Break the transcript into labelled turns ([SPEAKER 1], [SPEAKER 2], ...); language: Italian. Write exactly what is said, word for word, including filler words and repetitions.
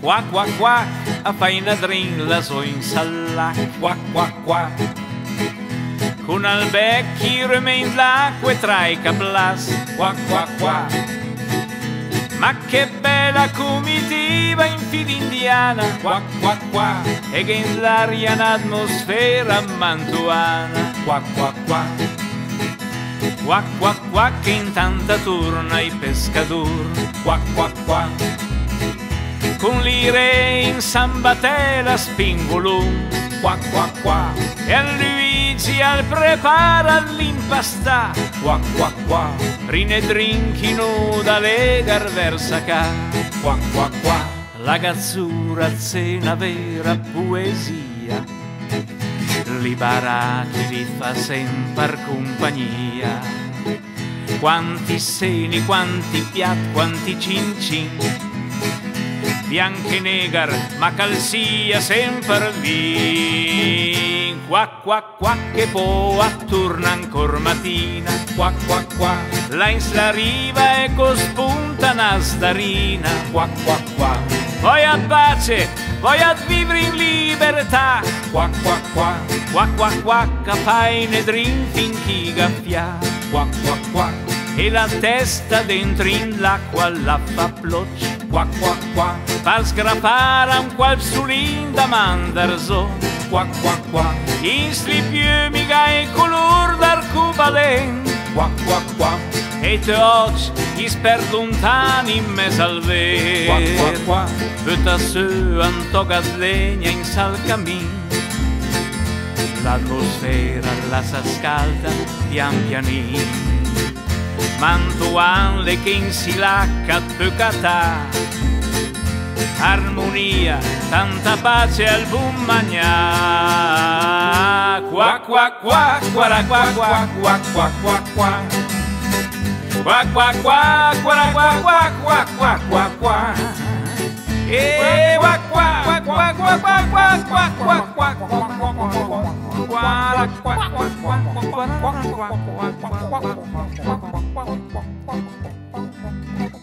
[SPEAKER 1] Qua qua qua, a faina drin la so insalla. Qua qua qua, con al becchi remain l'acqua e tra i cablas. Qua qua qua, ma che bella comitiva in fila indiana. Qua qua qua, e che in l'aria un'atmosfera mantuana. Qua qua qua, qua qua qua, che in tanta torna i pescator. Qua qua qua, con l'ire in sambatela spingolon. Qua qua qua, e a Luigi al prepara l'impastà. Qua qua qua, rine drinchino da legar versa ca. Qua qua qua, la gazzura cena vera poesia. Li barati li fa sempre compagnia. Quanti seni, quanti piatti, quanti cin cin. Bianche negar, ma calzia sempre vin. Qua qua qua, che po' attorna ancor mattina. Qua qua qua, la insla riva e co spunta una starina. Qua qua qua, poi a pace, poi a vivere in libertà. Qua qua qua, qua qua qua, capai ne drin fin chi gaffia. Qua qua qua, e la testa dentro in l'acqua la fa plocci. Qua qua qua, per sgrappare un qual sulin da mandarzo. Qua qua qua, in slip mica e color d'arcubalen. Qua qua qua, e te occhi gli sper lontani in mezzo al vero. Qua qua qua, butta su antoga legna in sal cammin. L'atmosfera la sa scalda pian pianin. Mantuan le che in silacca peccata. Armonia, tanta pace al buon magnà. Qua qua qua, qua qua qua qua qua qua qua. Qua qua qua, qua qua qua qua qua qua qua. E qua qua qua qua qua qua qua qua qua qua qua qua qua qua.